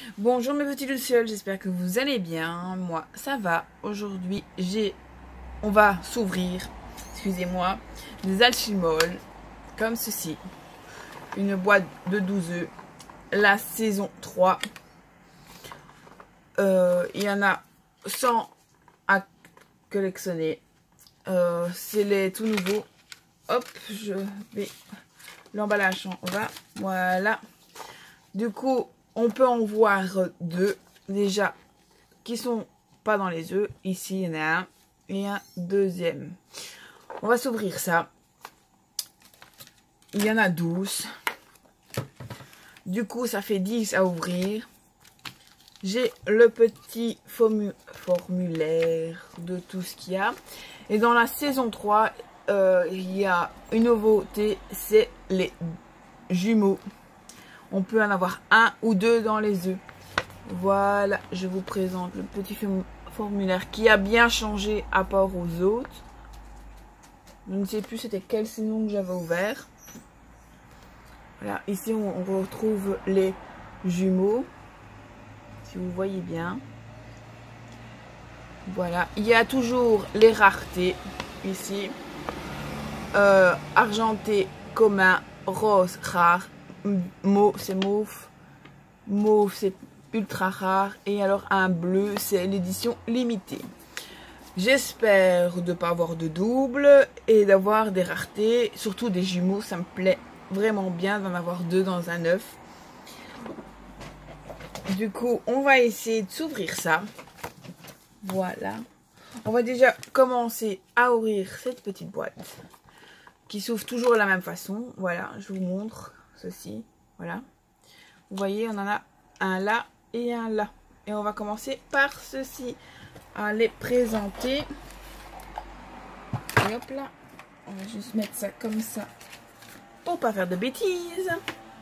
Bonjour mes petits lucioles, j'espère que vous allez bien. Moi, ça va. Aujourd'hui, on va s'ouvrir, excusez-moi, des alchimols, comme ceci. Une boîte de 12 œufs, la saison 3. Il y en a 100 à collectionner. C'est les tout nouveaux. Hop, je vais l'emballage en bas. Voilà. Du coup, on peut en voir deux déjà qui sont pas dans les œufs. Ici, il y en a un et un deuxième. On va s'ouvrir ça. Il y en a 12. Du coup, ça fait 10 à ouvrir. J'ai le petit formulaire de tout ce qu'il y a. Et dans la saison 3, il y a une nouveauté, c'est les jumeaux. On peut en avoir un ou deux dans les œufs. Voilà, je vous présente le petit formulaire qui a bien changé à part aux autres. Je ne sais plus c'était quelle saison que j'avais ouvert. Voilà, ici on retrouve les jumeaux. Si vous voyez bien. Voilà, il y a toujours les raretés ici. Argenté, commun, rose, rare. Mauve, c'est mauve. Mauve, c'est ultra rare. Et alors un bleu, c'est l'édition limitée. J'espère de ne pas avoir de double et d'avoir des raretés. Surtout des jumeaux, ça me plaît vraiment bien d'en avoir deux dans un œuf. Du coup, on va essayer de s'ouvrir ça. Voilà. On va déjà commencer à ouvrir cette petite boîte. Qui s'ouvre toujours de la même façon. Voilà, je vous montre ceci. Voilà. Vous voyez, on en a un là et un là. Et on va commencer par ceci. À les présenter. Et hop là. On va juste mettre ça comme ça. Pour pas faire de bêtises.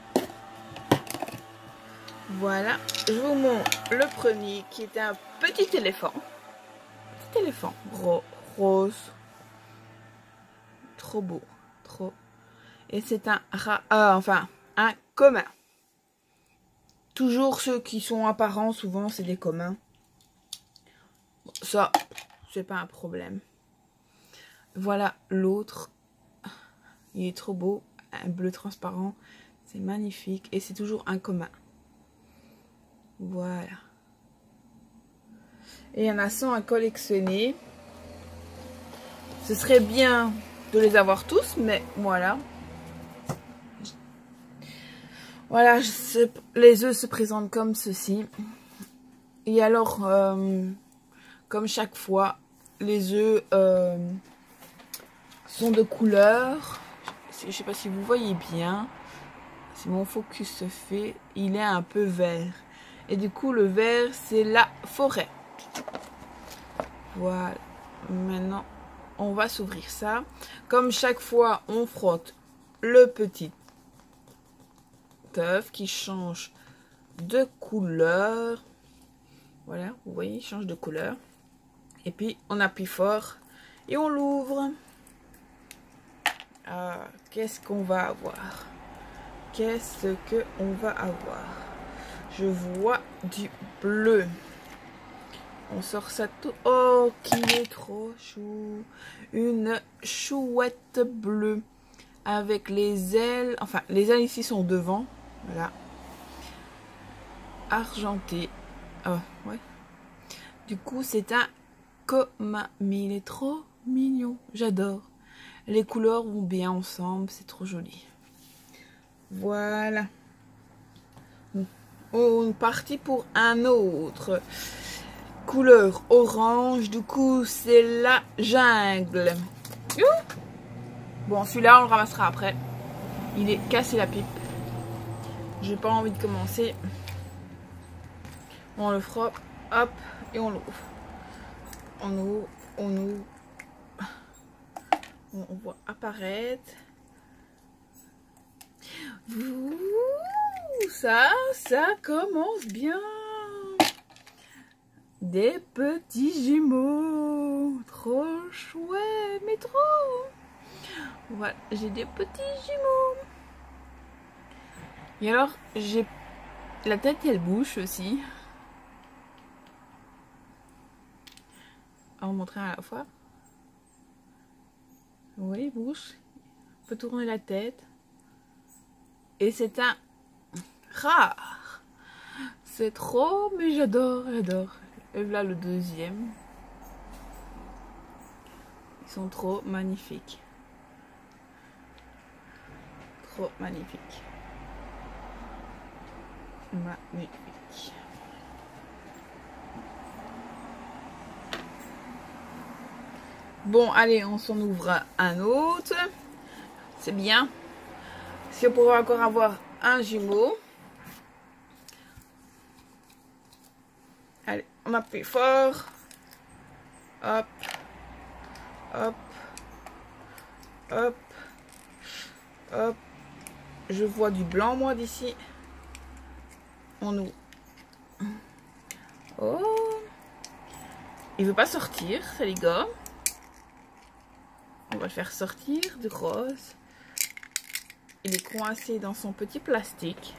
Voilà. Je vous montre le premier qui est un petit éléphant. Petit éléphant. Rose. Trop beau. Trop. Et c'est un un commun. Toujours ceux qui sont apparents, souvent c'est des communs. Ça, c'est pas un problème. Voilà l'autre. Il est trop beau. Un bleu transparent. C'est magnifique. Et c'est toujours un commun. Voilà. Et il y en a 100 à collectionner. Ce serait bien de les avoir tous, mais voilà. Voilà, les œufs se présentent comme ceci. Et alors, comme chaque fois, les œufs sont de couleur. Je ne sais pas si vous voyez bien. Si mon focus se fait, il est un peu vert. Et du coup, le vert, c'est la forêt. Voilà. Maintenant, on va s'ouvrir ça. Comme chaque fois, on frotte le petit œuf qui change de couleur. Voilà, vous voyez, il change de couleur. Et puis, on appuie fort et on l'ouvre. Ah, qu'est-ce qu'on va avoir? Qu'est-ce qu'on va avoir? Je vois du bleu. On sort ça tout. Oh, qui est trop chou. Une chouette bleue. Avec les ailes. Enfin, les ailes ici sont devant. Voilà. Argenté. Oh, ouais. Du coup, c'est un commun. Mais il est trop mignon. J'adore. Les couleurs vont bien ensemble. C'est trop joli. Voilà. On est parti pour un autre. Couleur orange. Du coup, c'est la jungle. Bon, celui-là, on le ramassera après. Il est cassé la pipe. J'ai pas envie de commencer. On le fera. Hop. Et on l'ouvre. On ouvre. On ouvre. On voit apparaître. Ça commence bien. Des petits jumeaux. Trop chouette, mais trop. Voilà, j'ai des petits jumeaux. Et alors, j'ai La tête et le bouche aussi. On va montrer à la fois. Oui, bouche. On peut tourner la tête. Et c'est un rare. C'est trop, mais j'adore, j'adore. Et voilà le deuxième. Ils sont trop magnifiques. Trop magnifiques. Magnifique. Bon, allez, on s'en ouvre un autre. C'est bien. Si on pourrait encore avoir un jumeau. Allez, on appuie fort. Hop. Hop. Hop. Hop. Je vois du blanc, moi, d'ici. On ouvre. Oh. Il veut pas sortir, ça les gars. On va le faire sortir du rose. Il est coincé dans son petit plastique.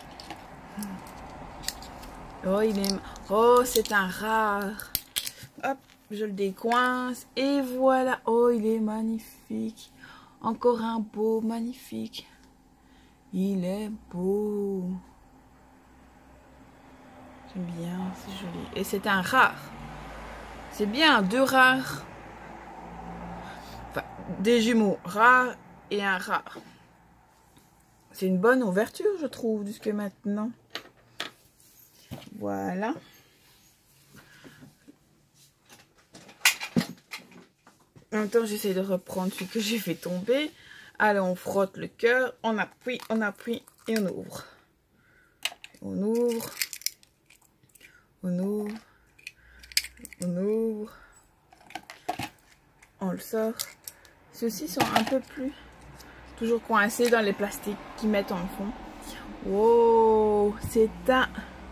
Oh, il est... Oh, c'est un rare. Hop, je le décoince. Et voilà. Oh, il est magnifique. Encore un beau, magnifique. Il est beau. J'aime bien, c'est joli. Et c'est un rare. C'est bien, deux rares. Enfin, des jumeaux rares et un rare. C'est une bonne ouverture, je trouve, jusqu'à maintenant. Voilà. En même temps, j'essaie de reprendre celui que j'ai fait tomber. Allez, on frotte le cœur, on appuie et on ouvre. On ouvre. On ouvre. On ouvre. On le sort. Ceux-ci sont un peu plus... toujours coincés dans les plastiques qu'ils mettent en fond. Wow, c'est un...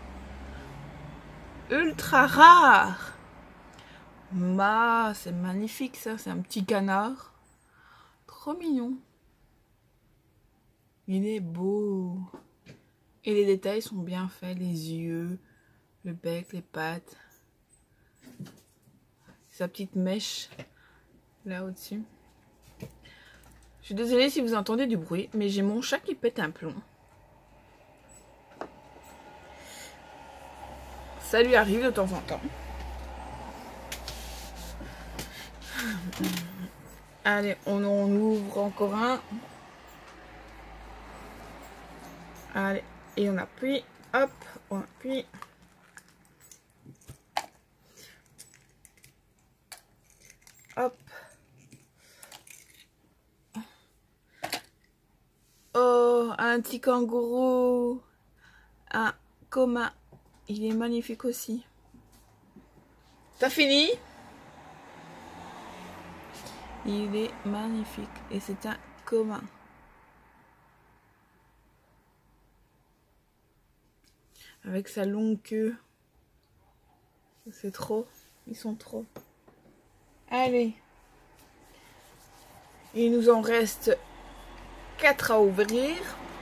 ultra rare. C'est magnifique ça, c'est un petit canard. Trop mignon. Il est beau. Et les détails sont bien faits, les yeux, le bec, les pattes. Sa petite mèche là au-dessus. Je suis désolée si vous entendez du bruit, mais j'ai mon chat qui pète un plomb. Ça lui arrive de temps en temps. Allez, on ouvre encore un. Allez, et on appuie. Hop, on appuie. Hop. Oh, un petit kangourou. Un commun. Il est magnifique aussi. T'as fini? Il est magnifique. Et c'est un commun. Avec sa longue queue. C'est trop. Ils sont trop. Allez. Il nous en reste 4 à ouvrir.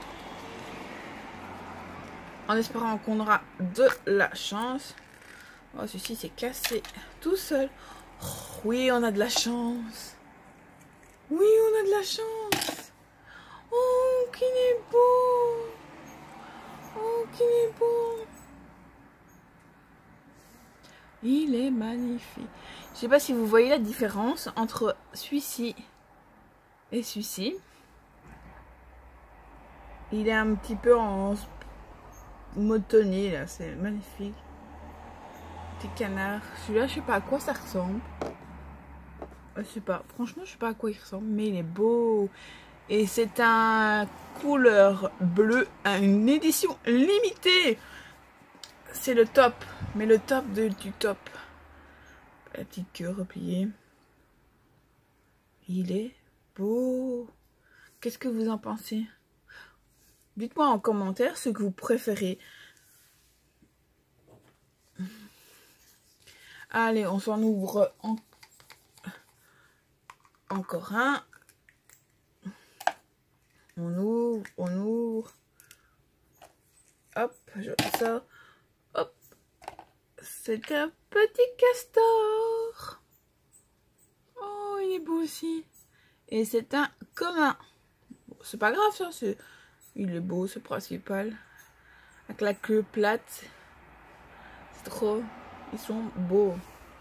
En espérant qu'on aura de la chance. Oh, ceci s'est cassé tout seul. Oh, oui, on a de la chance. Oui, on a de la chance. Oh, qu'il est beau. Oh, qu'il est beau. Il est magnifique. Je sais pas si vous voyez la différence entre celui-ci et celui-ci. Il est un petit peu en motonné là, c'est magnifique. Petit canard. Celui-là, je sais pas à quoi ça ressemble. Je sais pas. Franchement, je sais pas à quoi il ressemble, mais il est beau. Et c'est un couleur bleue, une édition limitée. C'est le top, mais le top du top. La petite queue repliée. Il est beau. Qu'est-ce que vous en pensez? Dites-moi en commentaire ce que vous préférez. Allez, on s'en ouvre encore un. On ouvre, on ouvre. Hop, je sors. Hop. C'est un petit castor. Oh, il est beau aussi. Et c'est un commun. Bon, c'est pas grave ça, il est beau, c'est principal. Avec la queue plate. C'est trop. Ils sont beaux.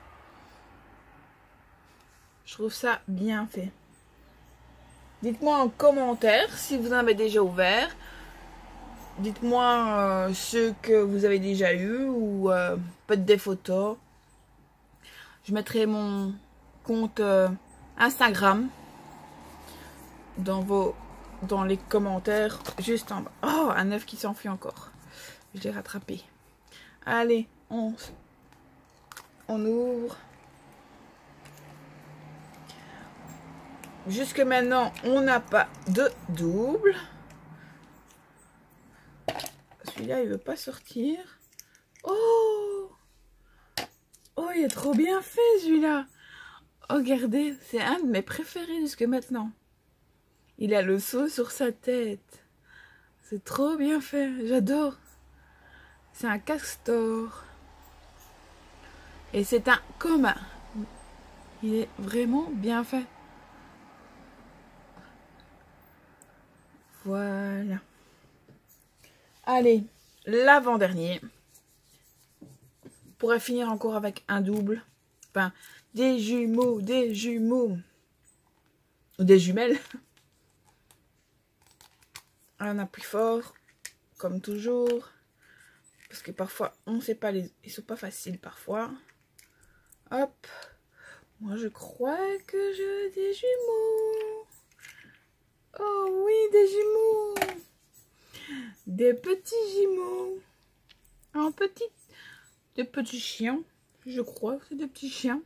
Je trouve ça bien fait. Dites-moi en commentaire si vous en avez déjà ouvert. Dites-moi ceux que vous avez déjà eu ou peut-être des photos. Je mettrai mon compte Instagram dans les commentaires juste en bas. Oh, un œuf qui s'enfuit encore. Je l'ai rattrapé. Allez, on ouvre. Jusque maintenant, on n'a pas de double. Celui-là, il veut pas sortir. Oh! Oh, il est trop bien fait, celui-là. Oh, regardez, c'est un de mes préférés jusque maintenant. Il a le seau sur sa tête. C'est trop bien fait, j'adore. C'est un castor. Et c'est un commun. Il est vraiment bien fait. Voilà. Allez, l'avant-dernier. On pourrait finir encore avec un double. Enfin, des jumeaux, des jumeaux. Ou des jumelles. Un appuie fort, comme toujours. Parce que parfois, on ne sait pas, ils sont pas faciles parfois. Hop. Moi, je crois que j'ai des jumeaux. Oh oui, des jumeaux. Des petits jumeaux. Des petits chiens. Je crois que c'est des petits chiens.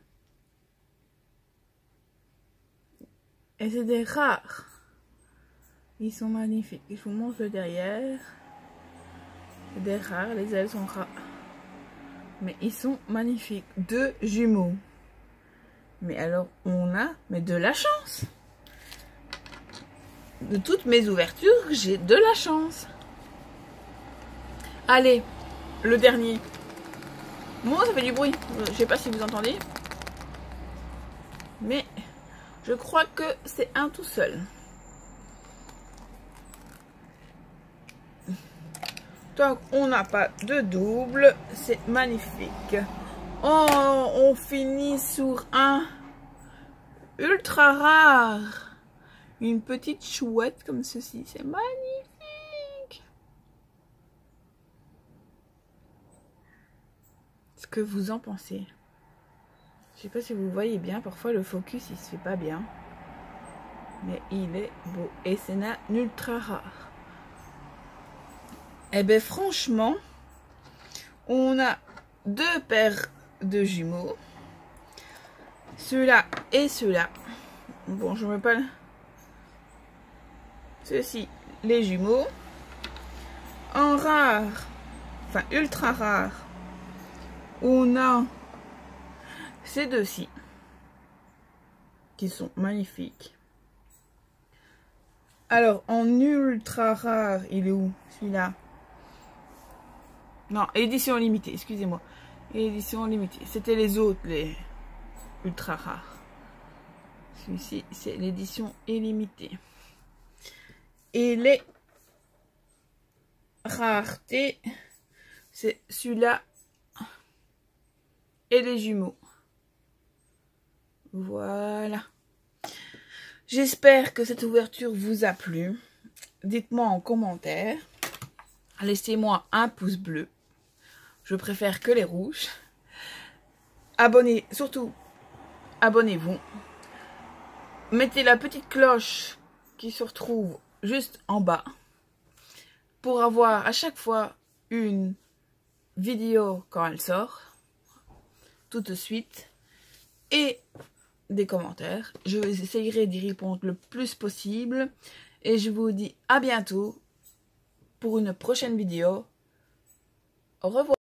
Et c'est des rares. Ils sont magnifiques. Je vous montre le derrière. C'est des rares. Les ailes sont rares. Mais ils sont magnifiques. 2 jumeaux. Mais alors, on a de la chance. De toutes mes ouvertures, j'ai de la chance. Allez, le dernier. Moi, ça fait du bruit. Je sais pas si vous entendez. Mais je crois que c'est un tout seul. Tant qu'on n'a pas de double, c'est magnifique. Oh, on finit sur un ultra rare. Une petite chouette comme ceci. C'est magnifique. Ce que vous en pensez? Je sais pas si vous voyez bien. Parfois le focus il se fait pas bien. Mais il est beau. Et c'est un ultra rare. Eh bien franchement, on a 2 paires de jumeaux. Ceux-là et ceux-là. Bon, je mets pas ceux-ci, les jumeaux. En rare, enfin ultra rare, on a ces deux-ci qui sont magnifiques. Alors en ultra rare, il est où celui-là? Non, édition limitée, excusez-moi. Édition limitée. C'était les autres, les ultra rares. Celui-ci, c'est l'édition illimitée. Et les raretés, c'est celui-là et les jumeaux. Voilà. J'espère que cette ouverture vous a plu. Dites-moi en commentaire. Laissez-moi un pouce bleu. Je préfère que les rouges. Surtout, abonnez-vous. Mettez la petite cloche qui se retrouve juste en bas pour avoir à chaque fois une vidéo quand elle sort, tout de suite, et des commentaires. Je essayerai d'y répondre le plus possible et je vous dis à bientôt pour une prochaine vidéo. Au revoir.